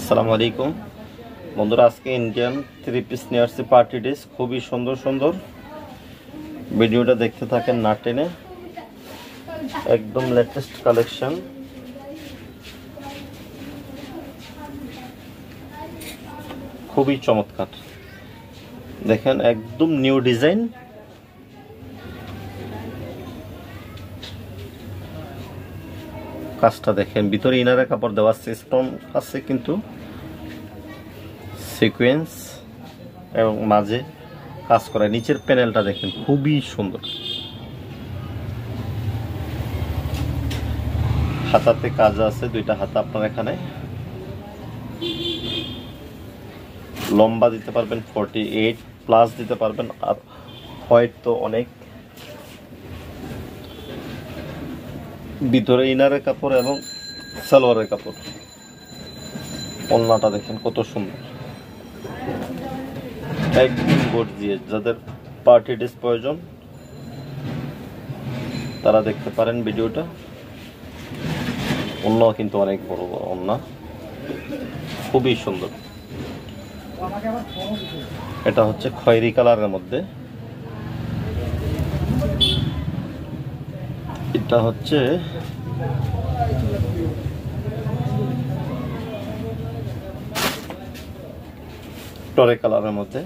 আসসালামু আলাইকুম বন্ধুরা, আজকে ইন্ডিয়ান থ্রি পিস নিয়ে আসছি পার্টি ড্রেস। খুবই সুন্দর সুন্দর, ভিডিওটা দেখতে থাকেন না টেনে। একদম লেটেস্ট কালেকশন, খুবই চমৎকার। দেখেন একদম নিউ ডিজাইন, কাজটা দেখেন। ভিতরে ইনারে কাপড় দেওয়া আছে, স্টোন আছে কিন্তু সিকোয়েন্স এবং মাঝে কাজ করা। নিচের প্যানেলটা দেখেন খুবই সুন্দর। হাতাতে কাজ আছে, দুইটা হাতা আপনার এখানে। লম্বা দিতে পারবেন 48 প্লাস দিতে পারবেন, আর হোয়াইট তো অনেক। ভিতরে ইনারের কাপড় এবং সালোয়ারের কাপড়। ওড়নাটা দেখেন কত সুন্দর, একদম গর্জিয়াস। যাদের পার্টি ড্রেস প্রয়োজন তারা দেখতে পারেন ভিডিওটা। ওড়না কিন্তু অনেক বড় বড় ওড়না, খুবই সুন্দর। এটা হচ্ছে খয়েরি কালারের মধ্যে, এটা হচ্ছে টরে কালারের মধ্যে,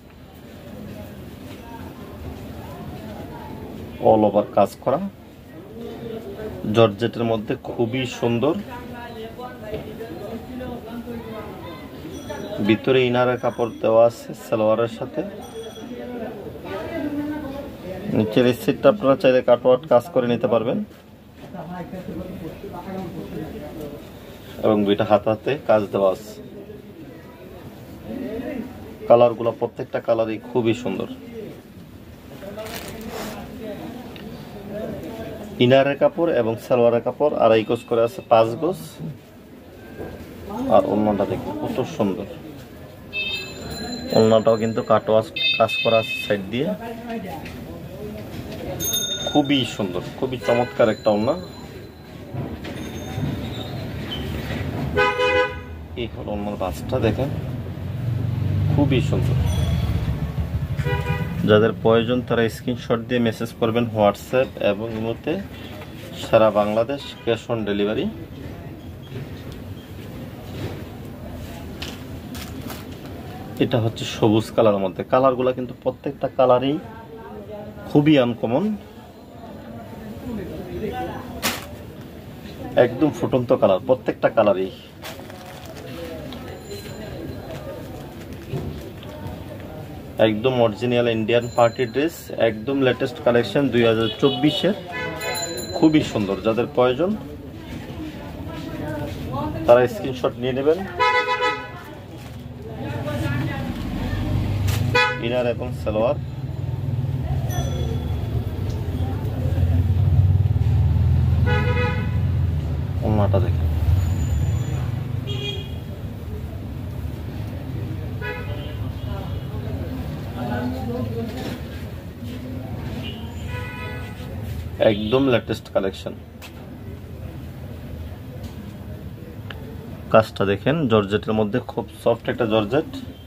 অল ওভার কাজ করা, জর্জেটের মধ্যে খুবই সুন্দর। ভিতরে ইনারের কাপড় দেওয়া আছে সালোয়ারের সাথে। নিচের সিটটা আপনারা চাইলে কাটওয়ার্ট কাজ করে নিতে পারবেন, এবং দুইটা হাতাতে কাজ দেওয়া আছে। কালারগুলো প্রত্যেকটা কালারই খুবই সুন্দর। ইনারের কাপড় এবং সালোয়ারের কাপড় আড়াই গজ করে আছে, 5 গজ। আর ওড়নাটা দেখুন কত সুন্দর। ওড়নাটাও কিন্তু কাটওয়ার্ক কাজ করা আছে সাইড দিয়ে, খুবই সুন্দর, খুবই চমৎকার একটা ওড়না। এই হলো ওড়নার বাসটা দেখেন, খুবই সুন্দর। যাদের প্রয়োজন তারা স্ক্রিনশট দিয়ে মেসেজ করবেন হোয়াটসঅ্যাপ এবং ইমোতে। সারা বাংলাদেশ ক্যাশ অন ডেলিভারি। এটা হচ্ছে সবুজ কালারের মধ্যে। কালারগুলো কিন্তু প্রত্যেকটা কালারই খুবই আনকমন, একদম ফুটন্ত কালার প্রত্যেকটা কালারই। একদম অরিজিনাল ইন্ডিয়ান পার্টি ড্রেস, একদম লেটেস্ট কালেকশন 2024-এর, খুবই সুন্দর। যাদের প্রয়োজন তারা স্ক্রিনশট নিয়ে নেবেন। ইনার এবং সালোয়ার, ওড়নাটা দেখেন একদম লেটেস্ট কালেকশন। কাজটা দেখেন জর্জেটের মধ্যে, খুব সফট একটা জর্জেট।